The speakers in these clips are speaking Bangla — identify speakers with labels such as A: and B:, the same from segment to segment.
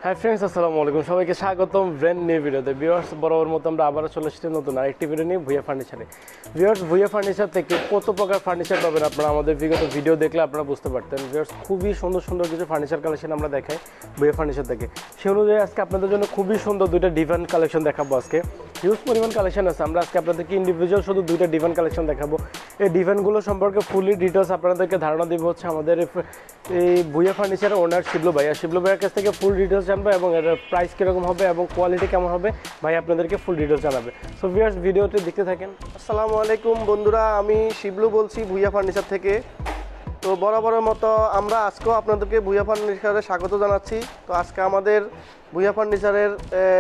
A: হাই ফ্রেন্ডস, আসসালামু আলাইকুম। সবাইকে স্বাগতম ব্র্যান্ড নিউ ভিডিওতে। ভিউয়ার্স, বরাবর মতো আমরা আবারও চলে এসেছি নতুন আরেকটি ভিডিও নিয়ে ভুঁইয়া ফার্নিচারে। ভিউয়ার্স, ভুঁইয়া ফার্নিচার থেকে কত প্রকার ফার্নিচার পাবেন আপনারা আমাদের বিগত ভিডিও দেখলে আপনারা বুঝতে পারতেন। ভিউয়ার্স, খুবই সুন্দর সুন্দর কিছু ফার্নিচার কালেকশন আমরা দেখাই ভুঁইয়া ফার্নিচার থেকে। সেই অনুযায়ী আজকে আপনাদের জন্য খুবই সুন্দর দুইটা ডিভান কালেকশন দেখাবো। আজকে হিউজ পরিমাণ কালেকশন আছে। আমরা আজকে আপনাদেরকে ইন্ডিভিজুয়াল শুধু দুইটা ডিভান কালেকশন দেখাবো। এই ডিভানগুলো সম্পর্কে ফুলি ডিটেলস আপনাদেরকে ধারণা দিব হচ্ছে আমাদের এই ভুঁইয়া ফার্নিচারের ওনার শিবলু ভাইয়ের কাছ থেকে ফুল ডিটেলস জানবো এবং এটার প্রাইস কীরকম হবে এবং কোয়ালিটি কেমন হবে ভাই আপনাদেরকে ফুল ডিটেলস জানাবে। সো ভিউয়ার্স, ভিডিওটি দেখতে থাকেন।
B: আসসালামু আলাইকুম বন্ধুরা, আমি শিবলু বলছি ভুঁইয়া ফার্নিচার থেকে। তো বরাবরের মতো আমরা আজকেও আপনাদেরকে ভুঁইয়া ফার্নিচারে স্বাগত জানাচ্ছি। তো আজকে আমাদের ভুঁইয়া ফার্নিচারের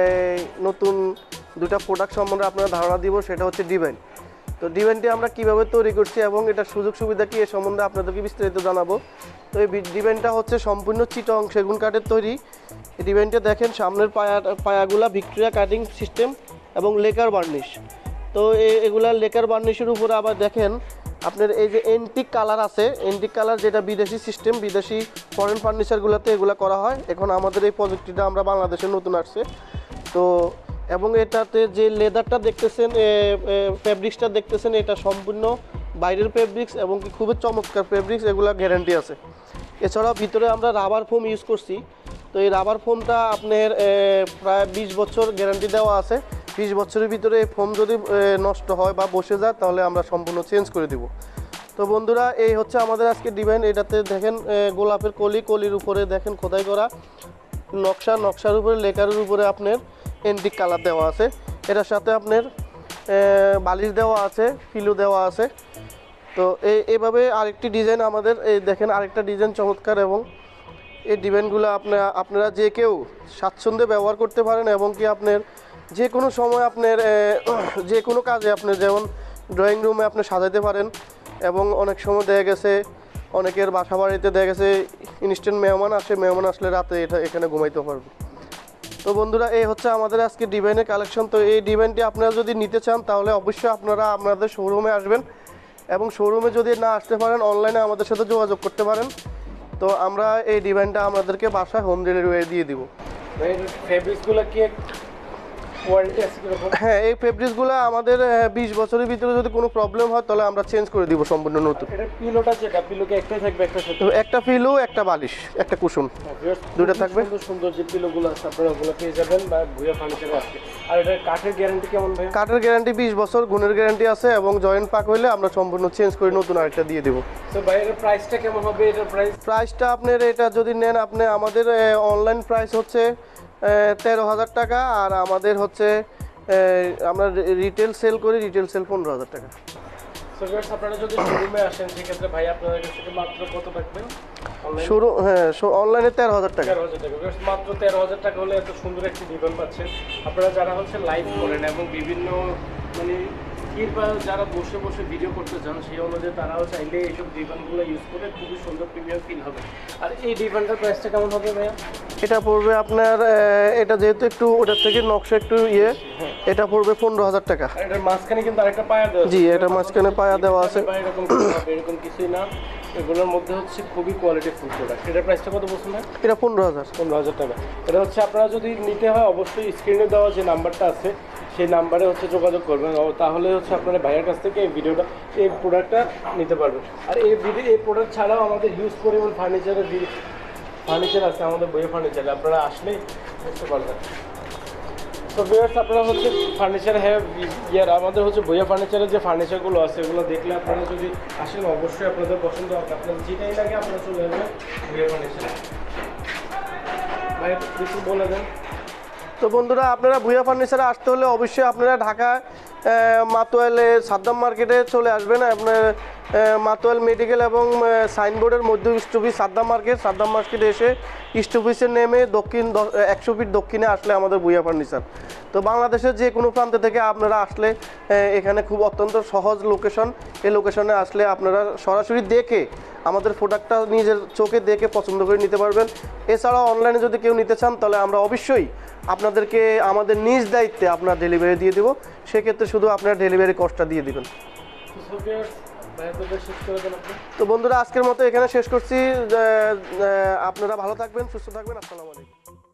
B: নতুন দুটা প্রোডাক্ট সম্বন্ধে আপনারা ধারণা দিব, সেটা হচ্ছে ডিভাইন। তো ডিভাইনটি আমরা কিভাবে তৈরি করছি এবং এটার সুযোগ সুবিধা কী এ সম্বন্ধে আপনাদেরকে বিস্তারিত জানাবো। তো এই ডিভাইনটা হচ্ছে সম্পূর্ণ চিটং সেগুন কাঠের তৈরি। এই ডিভাইনটা দেখেন, সামনের পায়াগুলা ভিক্টোরিয়া কাটিং সিস্টেম এবং লেকার বার্নিশ। তো এগুলা লেকার বার্নিশের উপরে আবার দেখেন আপনার এই যে এন্টিক কালার আছে, এন্টিক কালার যেটা বিদেশি সিস্টেম, বিদেশি ফরেন ফার্নিচারগুলোতে এগুলো করা হয়। এখন আমাদের এই প্রজেক্টটা আমরা বাংলাদেশে নতুন আসছে। তো এবং এটাতে যে লেদারটা দেখতেছেন, ফেব্রিক্সটা দেখতেছেন, এটা সম্পূর্ণ বাইরের ফেব্রিক্স এবং কি খুবই চমৎকার ফেব্রিক্স, এগুলা গ্যারান্টি আছে। এছাড়াও ভিতরে আমরা রাবার ফোম ইউজ করছি। তো এই রাবার ফোমটা আপনার প্রায় 20 বছর গ্যারান্টি দেওয়া আছে। 20 বছরের ভিতরে এই ফোম যদি নষ্ট হয় বা বসে যায় তাহলে আমরা সম্পূর্ণ চেঞ্জ করে দিব। তো বন্ধুরা, এই হচ্ছে আমাদের আজকে ডিজাইন। এটাতে দেখেন গোলাপের কলির উপরে দেখেন খোদাই করা নকশার উপরে লেকারের উপরে আপনার এন্টিক কালার দেওয়া আছে। এটার সাথে আপনার বালিশ দেওয়া আছে, পিলো দেওয়া আছে। তো এইভাবে আরেকটি ডিজাইন আমাদের এই দেখেন, আরেকটা ডিজাইন চমৎকার। এবং এই ডিজাইনগুলো আপনারা যে কেউ স্বাচ্ছন্দ্যে ব্যবহার করতে পারেন এবং কি আপনার যে কোনো সময় আপনার যে কোনো কাজে আপনার যেমন ড্রয়িং রুমে আপনি সাজাতে পারেন। এবং অনেক সময় দেখা গেছে অনেকের বাসা বাড়িতে দেখা গেছে ইনস্ট্যান্ট মেহমান আসলে রাতে এখানে ঘুমাইতে পারবে। তো বন্ধুরা, এই হচ্ছে আমাদের আজকে ডিজাইনের কালেকশন। তো এই ডিজাইনটি আপনারা যদি নিতে চান তাহলে অবশ্যই আপনারা আপনাদের শোরুমে আসবেন এবং শোরুমে যদি না আসতে পারেন অনলাইনে আমাদের সাথে যোগাযোগ করতে পারেন। তো আমরা এই ডিজাইনটা আমাদেরকে বাসায় হোম ডেলিভারি দিয়ে দিব।
A: ফেব্রিক্সগুলো কি কোয়ালিটি আছে কিরকম?
B: হ্যাঁ, এই ফেব্রিক্সগুলো আমাদের 20 বছরের ভিতরে যদি কোনো প্রবলেম হয় তাহলে আমরা চেঞ্জ করে দিব সম্পূর্ণ নতুন।
A: এটা পিলোটা যেটা পিলোকে একটাই থাকবে, একটা সাথে
B: একটা পিলো, একটা বালিশ, একটা কুশন, দুটো থাকবে।
A: সুন্দর সুন্দর যে পিলোগুলো আছে আপনারা ওগুলো পেয়ে যাবেন বা ভুঁইয়া ফার্নিচারে আসবে। আর এটা কাঠের গ্যারান্টি কেমন ভাই?
B: কাঠের গ্যারান্টি 20 বছর, গুণের গ্যারান্টি আছে এবং জয়েন্ট পাক হইলে আমরা সম্পূর্ণ চেঞ্জ করে নতুন আরেকটা দিয়ে দেবো।
A: তো ভাই এর প্রাইসটা কেমন হবে? এটার
B: প্রাইসটা আপনার এটা যদি নেন আপনি আমাদের অনলাইন প্রাইস হচ্ছে 13,000 টাকা। আর আমাদের হচ্ছে আমরা রিটেল সেল করি, রিটেল সেল 15,000 টাকা।
A: সো ভিউয়ার্স, আপনারা যদি শোরুমে আসেন সেক্ষেত্রে ভাই আপনাদের কাছ থেকে মাত্র কত পাবেন?
B: শুরু অনলাইনে 13,000 টাকা।
A: 13,000 টাকা। ভিউয়ার্স, মাত্র 13,000 টাকা হলে এত সুন্দর একটি ডিভান পাচ্ছেন। আপনারা যারা হচ্ছে লাইভ করেন এবং বিভিন্ন মানে কিংবা যারা বসে বসে ভিডিও করতে চান সেই অনুযায়ী তারাও চাইলে এইসব ডিভানগুলো ইউজ করে খুবই সুন্দর প্রিমিয়াম ফিল হবে। আর এই ডিভানটার প্রাইসটা কেমন হবে ভাইয়া?
B: এটা পড়বে আপনার এটা যেহেতু একটু ওটার থেকে নকশা একটু এটা পড়বে 15,000 টাকা।
A: এটার মাঝখানে কিন্তু আরেকটা পায়া দেওয়া আছে।
B: জি, এটা মাঝখানে পায়া দেওয়া আছে।
A: এরকম কিছুই না, এগুলোর মধ্যে হচ্ছে খুবই কোয়ালিটি ফুল প্রোডাক্ট। এটার প্রাইসটা কত বলছেন ভাই?
B: এটা 15,000
A: টাকা। এটা হচ্ছে আপনারা যদি নিতে হয় অবশ্যই স্ক্রিনে দেওয়া যে নাম্বারটা আছে সেই নাম্বারে হচ্ছে যোগাযোগ করবেন, তাহলে হচ্ছে আপনারা ভাইয়ের কাছ থেকে এই প্রোডাক্টটা নিতে পারবেন। আর এই প্রোডাক্ট ছাড়াও আমাদের হিউজ পরিমাণ ফার্নিচার আছে আমাদের ভুঁইয়া ফার্নিচারে, আপনারা আসলেই বুঝতে পারবেন। তো ভিউয়ার্স, আপনারা হচ্ছে ফার্নিচার আমাদের হচ্ছে ভুঁইয়া ফার্নিচারের যে ফার্নিচারগুলো আছে এগুলো দেখলে আপনারা যদি আসেন অবশ্যই আপনাদের পছন্দ হবে। আপনাদের যেটাই লাগে আপনারা চলে যাবেন ভুঁইয়া ফার্নিচারে। ভাই কিছু বলে দেন।
B: তো বন্ধুরা, আপনারা ভুঁইয়া ফার্নিচারে আসতে হলে অবশ্যই আপনারা ঢাকা মাতোয়ালে সাদ্দাম মার্কেটে চলে আসবেন। আপনার মাতোয়াল মেডিকেল এবং সাইনবোর্ডের মধ্যে স্টপিস সাদ্দাম মার্কেটে এসে স্টপিসে নেমে 100 ফিট দক্ষিণে আসলে আমাদের ভুঁইয়া ফার্নিচার। তো বাংলাদেশের যে কোনো প্রান্ত থেকে আপনারা আসলে এখানে খুব অত্যন্ত সহজ লোকেশন। এই লোকেশনে আসলে আপনারা সরাসরি দেখে আমাদের প্রোডাক্টটা নিজের চোখে দেখে পছন্দ করে নিতে পারবেন। এছাড়াও অনলাইনে যদি কেউ নিতে চান তাহলে আমরা অবশ্যই আপনাদেরকে আমাদের নিজ দায়িত্বে আপনার ডেলিভারি দিয়ে দেবো। সেক্ষেত্রে শুধু আপনার ডেলিভারি কস্টটা দিয়ে দেবেন। তো বন্ধুরা, আজকের মতো এখানে শেষ করছি। আপনারা ভালো থাকবেন, সুস্থ থাকবেন। আসসালামু আলাইকুম।